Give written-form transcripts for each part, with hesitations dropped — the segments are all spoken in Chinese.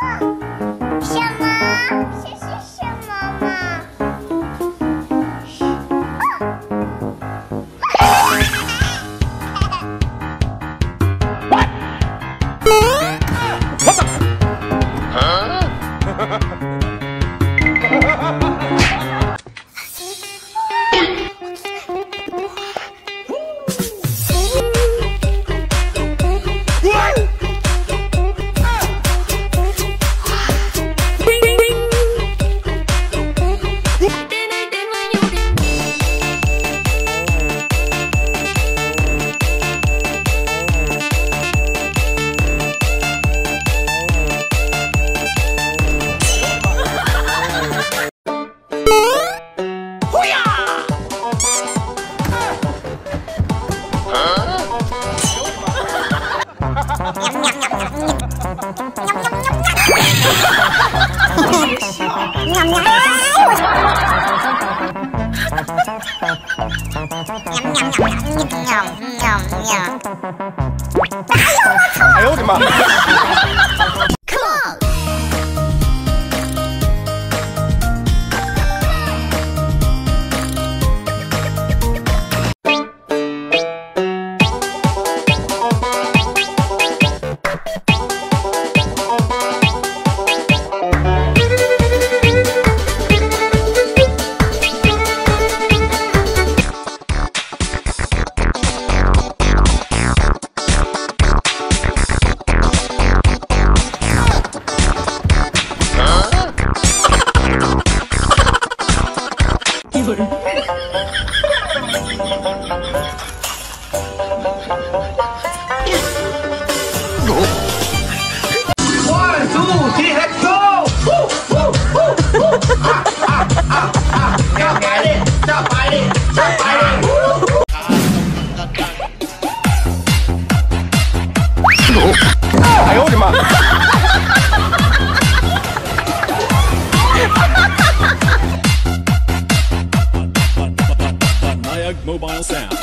哎呦我的妈！ 哎呦我的妈！ Mobile sounds.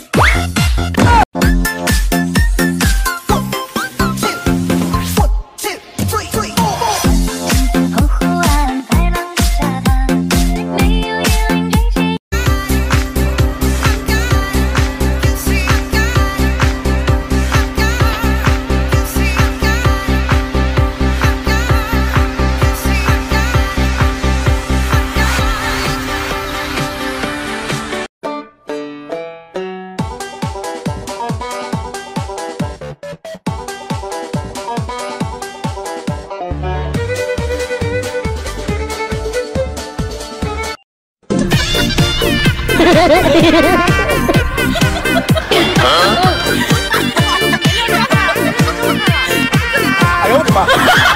哎呦我的妈！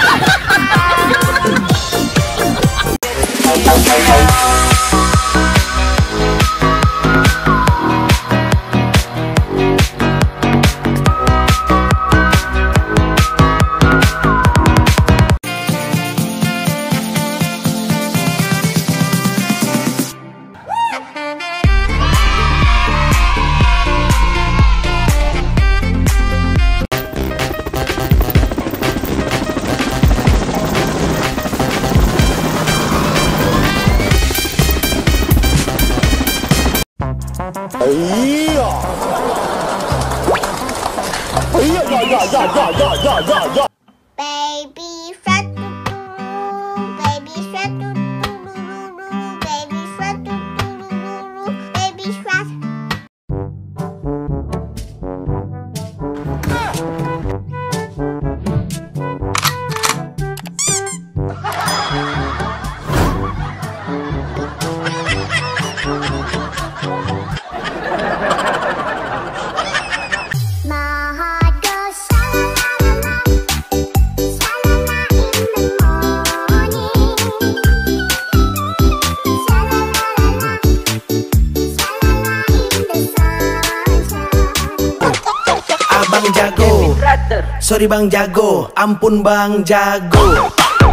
哎呀！哎呀呀呀呀呀呀呀呀呀 ！Baby shark doo doo, baby shark doo doo doo doo, baby shark doo doo doo doo, baby shark. Bang Jago, sorry Bang Jago, ampun Bang Jago.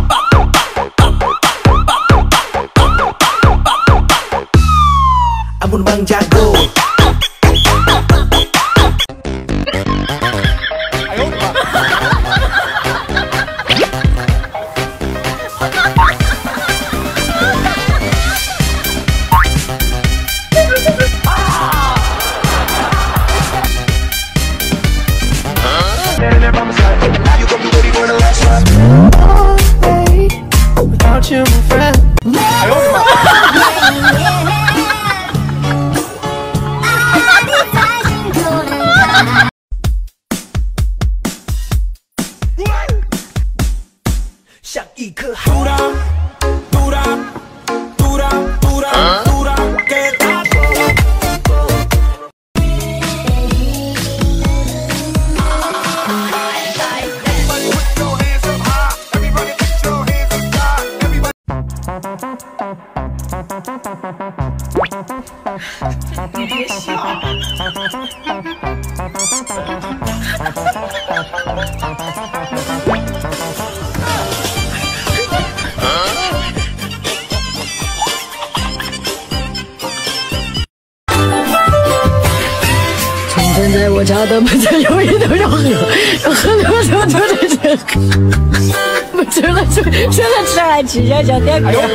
Ampun Bang Jago. 像一颗土壤，土壤，土壤，土壤，土壤，给它。 你别笑。从前在我家的门前有一头小河，河流流流的这河，我吃了吃来吃下小点饼。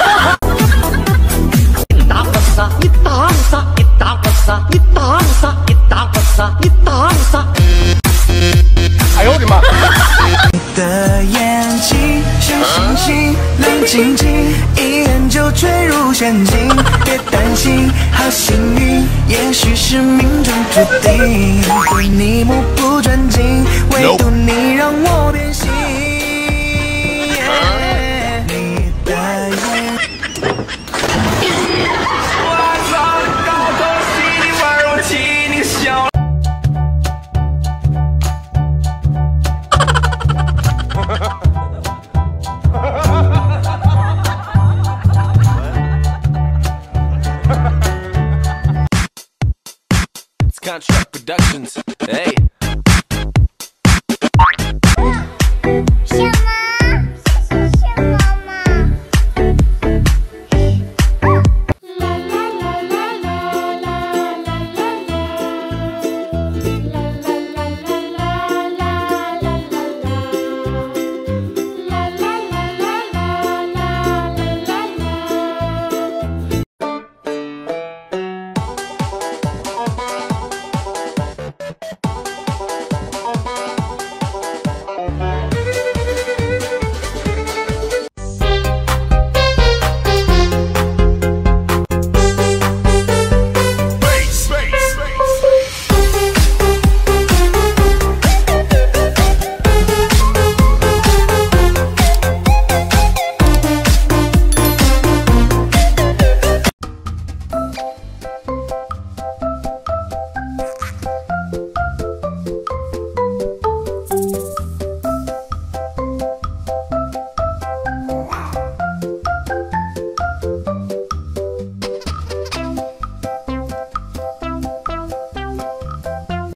大菩萨，你大菩萨，你大菩萨，你大菩萨，你大菩萨，你大菩萨。 哎呦我的妈！ 你的眼睛像星星，亮晶晶，一眼就坠入陷阱。别担心，好幸运，也许是命中注定。对你目不转睛，唯独你让我。